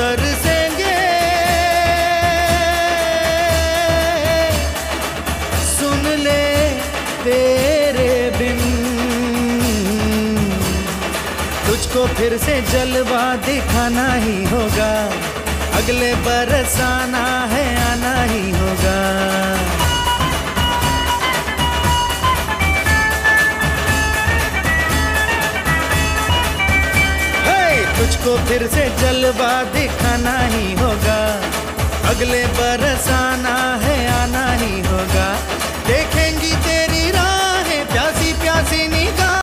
बरसेंगे। सुन ले तेरे बिन तुझको फिर से जलवा दिखाना ही होगा, अगले बरस आना है, आना ही होगा। तुझको फिर से जलवा दिखाना ही होगा, अगले बरस आना है, आना ही होगा। देखेंगी तेरी राहें प्यासी प्यासी निगाह।